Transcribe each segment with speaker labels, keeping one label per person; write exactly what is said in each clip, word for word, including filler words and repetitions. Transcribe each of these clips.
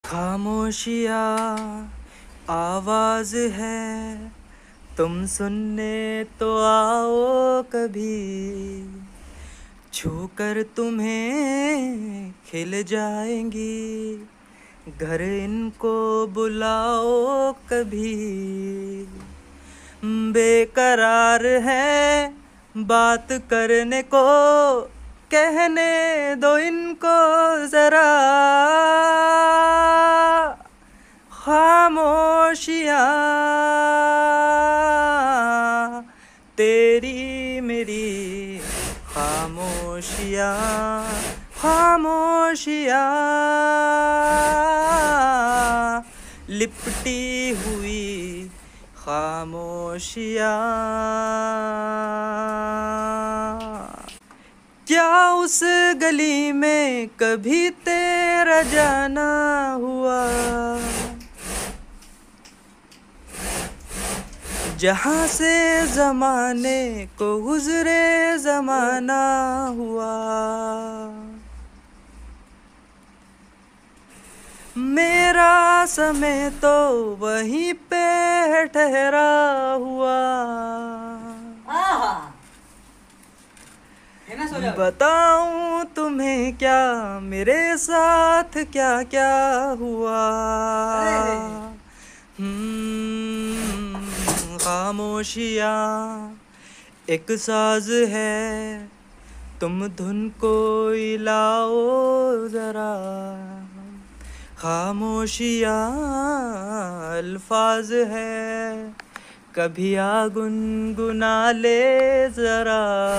Speaker 1: खामोशियाँ आवाज़ है, तुम सुनने तो आओ कभी, छूकर तुम्हें खिल जाएंगी, घर इनको बुलाओ कभी। बेकरार है बात करने को, कहने दो इनको ज़रा। खामोशियाँ तेरी मेरी, खामोशियाँ खामोशियाँ लिपटी हुई खामोशियाँ। क्या उस गली में कभी तेरा जाना हुआ, जहाँ से ज़माने को गुज़रे ज़माना हुआ। मेरा समय तो वहीं पे ठहरा हुआ। बताऊं तुम्हें क्या मेरे साथ क्या क्या हुआ। हम्म खामोशियाँ एक साज है, तुम धुन को लाओ ज़रा। खामोशियाँ अल्फाज है, कभी आ गुनगुना ले ज़रा।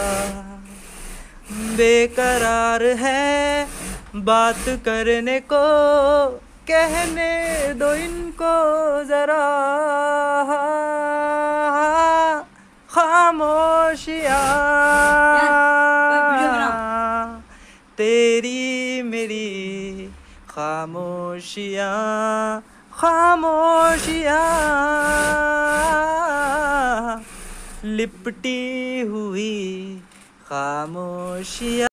Speaker 1: बेकरार है बात करने को, कहने दो इनको ज़रा। खामोशियाँ तेरी मेरी, खामोशियाँ खामोशियाँ लिपटी हुई खामोशियाँ।